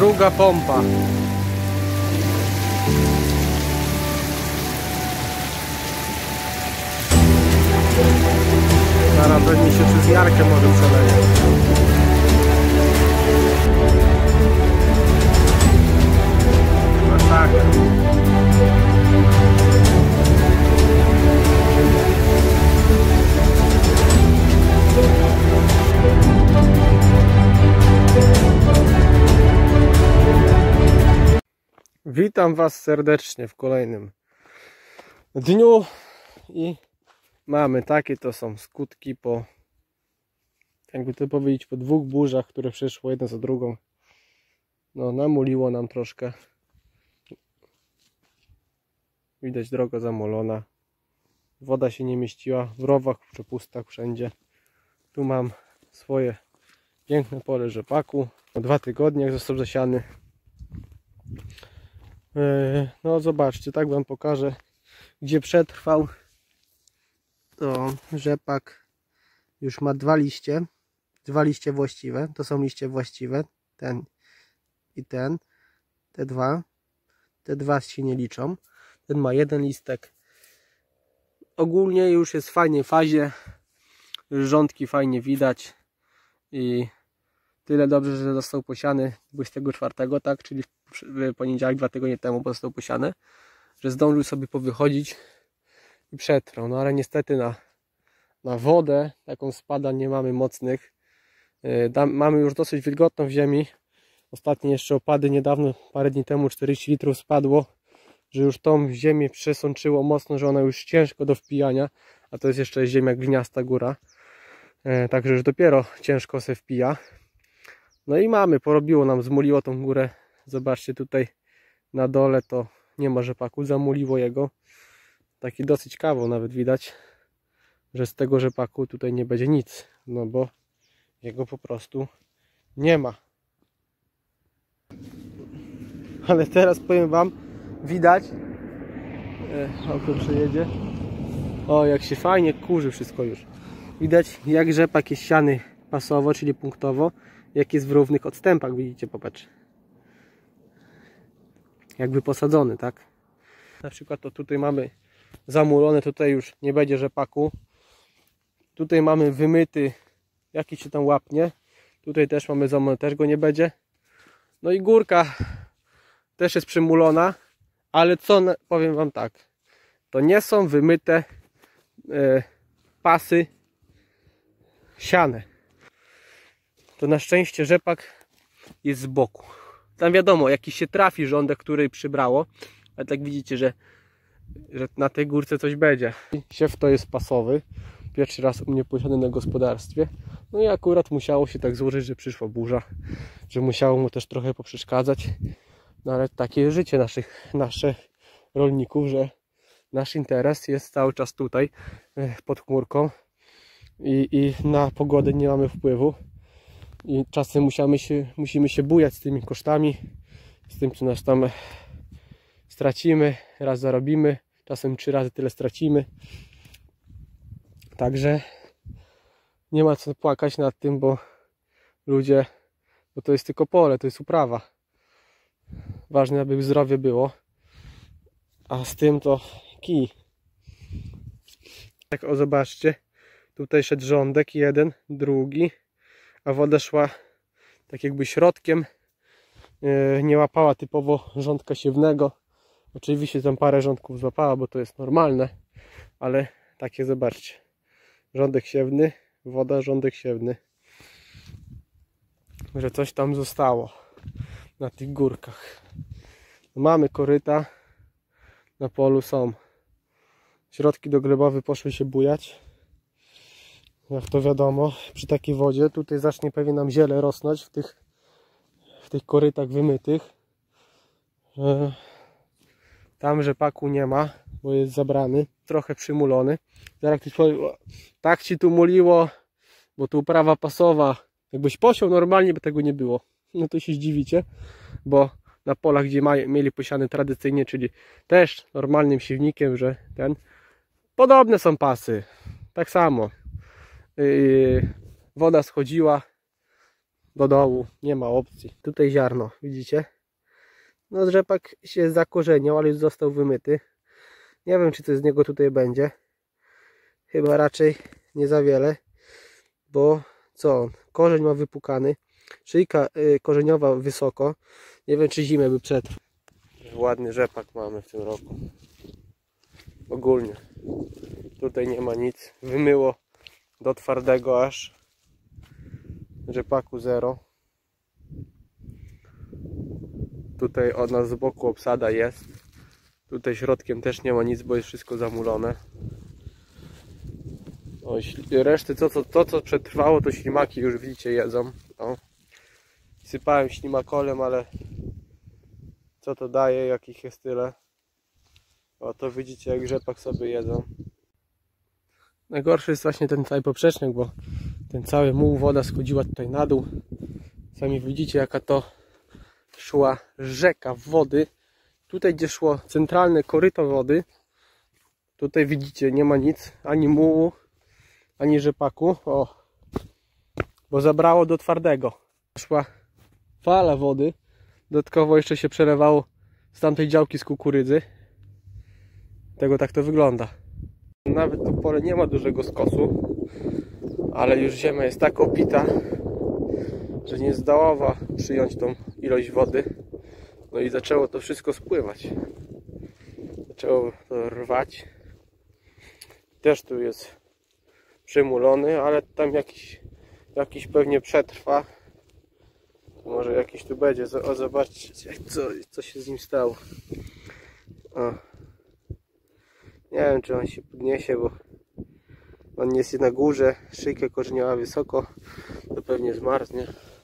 druga pompa. Zaraz pewnie się przez jarkę może przeleje. Masakra. Witam Was serdecznie w kolejnym dniu i mamy takie to są skutki po, jakby to powiedzieć, po dwóch burzach, które przyszło jedna za drugą. No, namuliło nam troszkę. Widać droga zamolona. Woda się nie mieściła w rowach, w przepustach, wszędzie. Tu mam swoje piękne pole rzepaku. 2 tygodnie jak został zasiany. No zobaczcie, tak Wam pokażę, gdzie przetrwał. To rzepak już ma 2 liście. 2 liście właściwe, to są liście właściwe. Ten i ten. Te dwa się nie liczą. Ten ma 1 listek. Ogólnie już jest w fajnej fazie. Rządki fajnie widać. I tyle dobrze, że został posiany 24, tak? Czyli w poniedziałek 2 tygodnie temu został posiany. Że zdążył sobie powychodzić i przetrwał. No ale niestety na wodę taką spada nie mamy mocnych. Mamy już dosyć wilgotną w ziemi. Ostatnie jeszcze opady niedawno, parę dni temu 40 litrów spadło, że już tą ziemię przesączyło mocno, że ona już ciężko do wpijania, a to jest jeszcze ziemia gliniasta góra, także już dopiero ciężko się wpija. No i mamy, porobiło nam, zmuliło tą górę. Zobaczcie, tutaj na dole to nie ma rzepaku, zamuliło jego. Taki dosyć kawał nawet widać, że z tego rzepaku tutaj nie będzie nic, no bo jego po prostu nie ma. Ale teraz powiem Wam, widać, auto przejedzie, o jak się fajnie kurzy wszystko już. Widać jak rzepak jest siany pasowo, czyli punktowo, jak jest w równych odstępach, widzicie, popatrz. Jakby posadzony, tak? Na przykład to tutaj mamy zamulone, tutaj już nie będzie rzepaku. Tutaj mamy wymyty, jakiś się tam łapnie. Tutaj też mamy zamulone, też go nie będzie. No i górka też jest przymulona, ale co powiem Wam tak, to nie są wymyte pasy siane. To na szczęście rzepak jest z boku. Tam wiadomo, jakiś się trafi rządek, który przybrało, ale tak widzicie, że na tej górce coś będzie. Siew to jest pasowy. Pierwszy raz u mnie posiany na gospodarstwie. No i akurat musiało się tak złożyć, że przyszła burza, że musiało mu też trochę poprzeszkadzać. No ale takie jest życie naszych rolników, że nasz interes jest cały czas tutaj pod chmurką i na pogodę nie mamy wpływu. I czasem musimy się bujać z tymi kosztami, z tym co nas tam stracimy, raz zarobimy, czasem 3 razy tyle stracimy. Także nie ma co płakać nad tym, bo ludzie, bo to jest tylko pole, to jest uprawa. Ważne, aby zdrowie było, a z tym to kij. Tak, o zobaczcie, tutaj szedł rządek, jeden, drugi, a woda szła tak jakby środkiem, nie łapała typowo rządka siewnego. Oczywiście tam parę rządków złapała, bo to jest normalne, ale takie zobaczcie, rządek siewny, woda, rządek siewny, że coś tam zostało na tych górkach. Mamy koryta, na polu są środki doglebowe, poszły się bujać. Jak to wiadomo, przy takiej wodzie tutaj zacznie pewnie nam ziele rosnąć w tych korytach wymytych. Tam rzepaku nie ma, bo jest zabrany, trochę przymulony. Zaraz ktoś powie, tak ci tu muliło, bo tu uprawa pasowa. Jakbyś posiał normalnie, by tego nie było. No to się zdziwicie, bo na polach, gdzie mieli posiane tradycyjnie, czyli też normalnym siewnikiem, że podobne są pasy. Tak samo. Woda schodziła, do dołu, nie ma opcji. Tutaj ziarno, widzicie? No rzepak się zakorzeniał, ale już został wymyty. Nie wiem, czy coś z niego tutaj będzie. Chyba raczej nie za wiele, bo co on? Korzeń ma wypukany, szyjka korzeniowa wysoko. Nie wiem, czy zimę by przetrwał. Ładny rzepak mamy w tym roku. Ogólnie. Tutaj nie ma nic. Wymyło do twardego aż. Rzepaku zero. Tutaj od nas z boku obsada jest. Tutaj środkiem też nie ma nic, bo jest wszystko zamulone. O, reszty, to co przetrwało, to ślimaki już widzicie jedzą. O. Sypałem ślimakolem, ale co to daje, jakich jest tyle. O, to widzicie, jak rzepak sobie jedzą. Najgorszy jest właśnie ten cały poprzecznik, bo ten cały muł, woda schodziła tutaj na dół. Sami widzicie, jaka to szła rzeka wody. Tutaj, gdzie szło centralne koryto wody, tutaj widzicie, nie ma nic, ani mułu, ani rzepaku. O, bo zabrało do twardego. Szła fala wody. Dodatkowo jeszcze się przelewało z tamtej działki z kukurydzy. Tego tak to wygląda. Nawet to pole nie ma dużego skosu, ale już ziemia jest tak opita, że nie zdołała przyjąć tą ilość wody. No i zaczęło to wszystko spływać. Zaczęło to rwać. Też tu jest przymulony, ale tam jakiś pewnie przetrwa. Może jakiś tu będzie. O, zobaczcie, co się z nim stało. O. Nie wiem, czy on się podniesie, bo on jest na górze, szyjka korzeniowa wysoko, to pewnie zmarznie.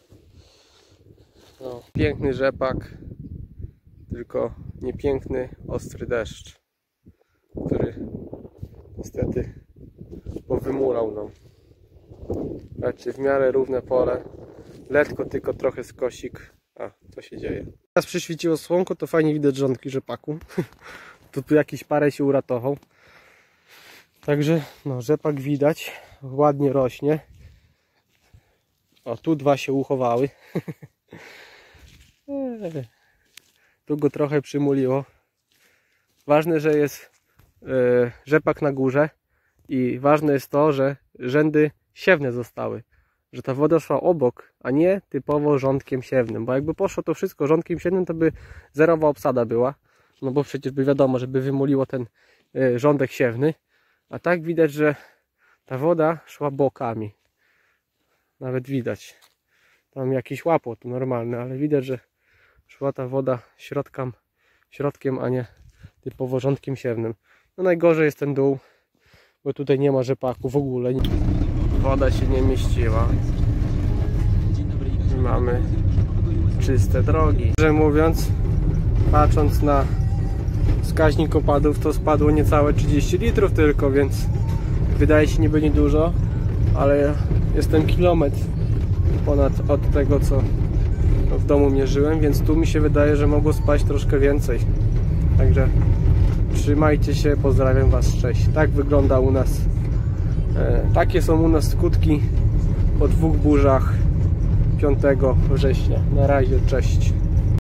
No, piękny rzepak, tylko niepiękny, ostry deszcz, który niestety powymulał nam. Zobaczcie, w miarę równe pole, letko tylko trochę skosik. A, co się dzieje? Teraz przyświeciło słonko, to fajnie widać rządki rzepaku. Tu jakiś parę się uratował. Także no, rzepak widać, ładnie rośnie. O, tu dwa się uchowały. Tu go trochę przymuliło. Ważne, że jest rzepak na górze i ważne jest to, że rzędy siewne zostały. Że ta woda szła obok, a nie typowo rządkiem siewnym. Bo jakby poszło to wszystko rządkiem siewnym, to by zerowa obsada była. No bo przecież by wiadomo, żeby wymuliło ten rządek siewny. A tak widać, że ta woda szła bokami. Nawet widać. Tam jakiś łapot normalny, ale widać, że szła ta woda środkiem, a nie typowo rządkiem siewnym. No najgorzej jest ten dół, bo tutaj nie ma rzepaku w ogóle. Woda się nie mieściła. Mamy czyste drogi. Szczerze mówiąc, patrząc na wskaźnik opadów, to spadło niecałe 30 litrów tylko, więc wydaje się niby niedużo, ale jestem kilometr ponad od tego, co w domu mierzyłem, więc tu mi się wydaje, że mogło spaść troszkę więcej. Także trzymajcie się, pozdrawiam Was, cześć. Tak wygląda u nas, takie są u nas skutki po 2 burzach 5 września. Na razie, cześć.